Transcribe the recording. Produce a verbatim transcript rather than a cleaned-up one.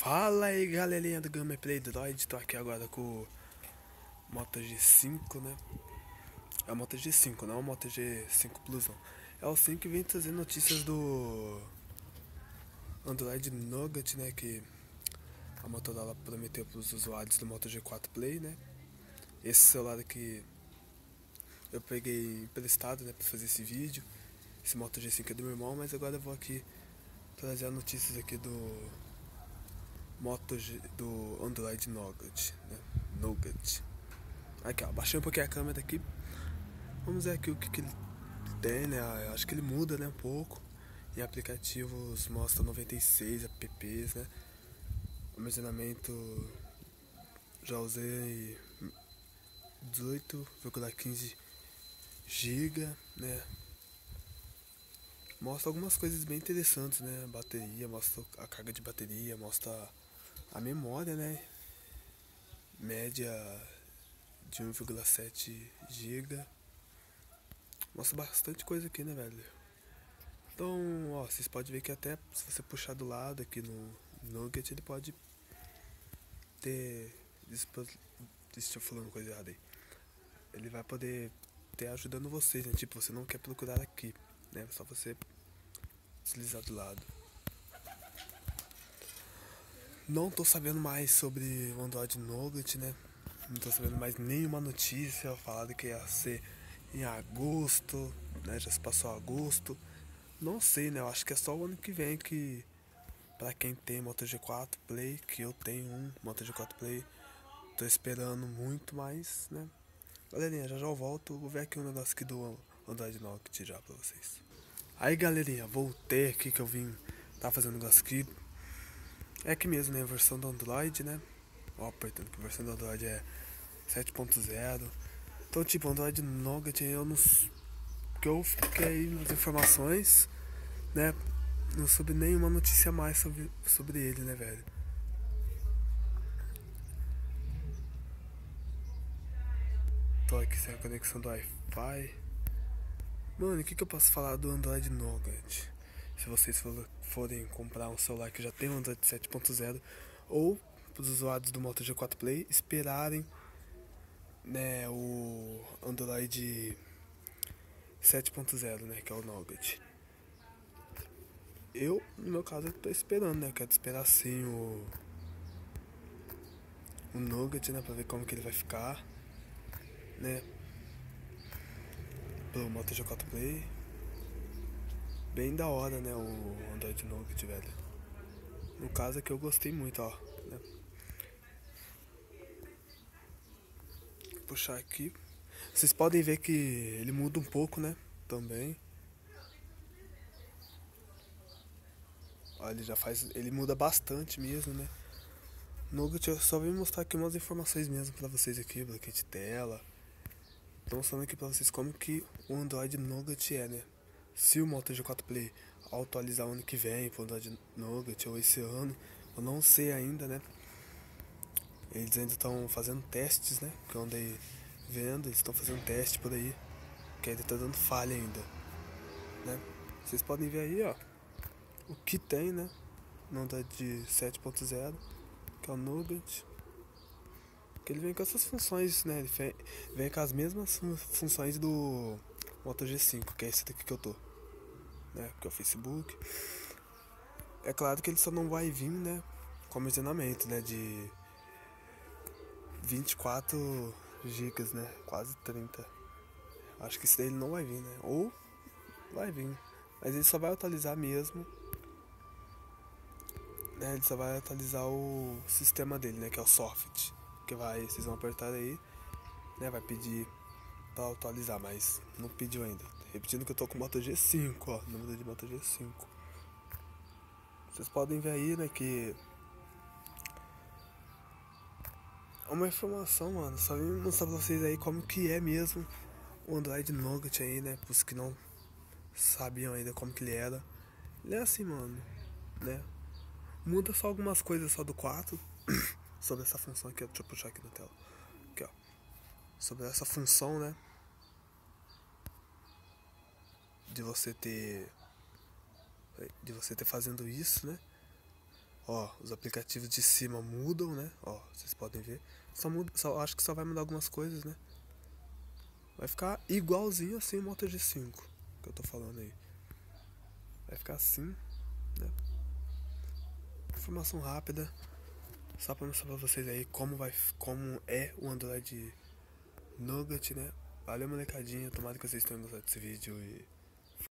Fala aí galerinha do Gameplay Droid, tô aqui agora com o Moto G cinco, né? É o Moto G cinco, não é o Moto G cinco Plus não. É o cinco que vem trazer notícias do Android Nougat, né? Que a Motorola prometeu para os usuários do Moto G quatro Play, né? Esse celular aqui eu peguei emprestado, né? Pra fazer esse vídeo. Esse Moto G cinco é do meu irmão, mas agora eu vou aqui trazer as notícias aqui do Moto G, do Android Nougat, né? Nougat. Aqui, ó, baixei um pouquinho a câmera aqui. Vamos ver aqui o que, que ele tem, né? Eu acho que ele muda, né, um pouco. Em aplicativos mostra noventa e seis apps, né? Armazenamento já usei dezoito vírgula quinze gigas, né? Mostra algumas coisas bem interessantes, né? Bateria, mostra a carga de bateria, mostra a memória, né? Média de um vírgula sete gigas. Mostra bastante coisa aqui, né, velho? Então, ó, vocês podem ver que até se você puxar do lado aqui no Nugget, ele pode ter... Deixa eu falando coisa errada aí. Ele vai poder ter ajudando vocês, né? Tipo, você não quer procurar aqui, né? Só você deslizar do lado. Não tô sabendo mais sobre o Android Nougat, né? Não tô sabendo mais nenhuma notícia. Falaram que ia ser em agosto, né? Já se passou agosto. Não sei, né? Eu acho que é só o ano que vem que... Pra quem tem Moto G quatro Play, que eu tenho um Moto G quatro Play, tô esperando muito mais, né? Galerinha, já já eu volto. Vou ver aqui um negócio aqui do Android Nougat já pra vocês. Aí galerinha, voltei aqui que eu vim... Tá fazendo um negócio aqui. É aqui mesmo, né? A versão do Android, né? Ó, apertando que a versão do Android é sete ponto zero. Então, tipo, Android Nougat, eu não... Que eu fiquei aí nas informações, né? Não soube nenhuma notícia a mais sobre, sobre ele, né, velho? Tô aqui sem a conexão do Wi-Fi. Mano, o que, que eu posso falar do Android Nougat? Se vocês forem comprar um celular que já tem um Android sete ponto zero, ou para os usuários do Moto G quatro Play esperarem, né, o Android sete ponto zero, né, que é o Nougat. Eu, no meu caso, eu tô esperando, né? Eu quero esperar sim o, o Nougat, né? Pra ver como que ele vai ficar, né? Pro Moto G quatro Play. Bem da hora, né? O Android Nougat, velho. No caso é que eu gostei muito, ó. Né? Vou puxar aqui. Vocês podem ver que ele muda um pouco, né? Também. Ó, ele já faz. Ele muda bastante mesmo, né? Nougat, eu só vim mostrar aqui umas informações mesmo pra vocês aqui, bloqueio de tela. Tô mostrando aqui pra vocês como que o Android Nougat é, né? Se o Moto G quatro Play atualizar o ano que vem pro Android Nougat ou esse ano, eu não sei ainda, né? Eles ainda estão fazendo testes, né? Que eu andei vendo, eles estão fazendo teste por aí, que ainda tá dando falha ainda, né? Vocês podem ver aí, ó, o que tem, né? No Android sete ponto zero, que é o Nougat. Que ele vem com essas funções, né? Ele vem com as mesmas funções do Moto G cinco, que é esse daqui que eu tô, né? Que é o Facebook. É claro que ele só não vai vir, né? Com armazenamento, né? De vinte e quatro gigas, né? Quase trinta. Acho que esse daí ele não vai vir, né? Ou vai vir. Mas ele só vai atualizar mesmo, né? Ele só vai atualizar o sistema dele, né? Que é o soft. Que vai, vocês vão apertar aí, né? Vai pedir pra atualizar, mas não pediu ainda. Repetindo que eu tô com o Moto G cinco, ó. Número de Moto G cinco. Vocês podem ver aí, né? Que é uma informação, mano. Só vim mostrar pra vocês aí como que é mesmo o Android Nougat aí, né? Pros que não sabiam ainda como que ele era. Ele é assim, mano, né? Muda só algumas coisas só do quatro. Sobre essa função aqui, ó. Deixa eu puxar aqui na tela. Aqui, ó. Sobre essa função, né? De você ter... De você ter fazendo isso, né? Ó, os aplicativos de cima mudam, né? Ó, vocês podem ver. Só muda, só, acho que só vai mudar algumas coisas, né? Vai ficar igualzinho assim o Moto G cinco que eu tô falando aí. Vai ficar assim, né? Informação rápida, só pra mostrar pra vocês aí como vai, como é o Android Nougat, né? Valeu, molecadinha. Tomara que vocês tenham gostado desse vídeo e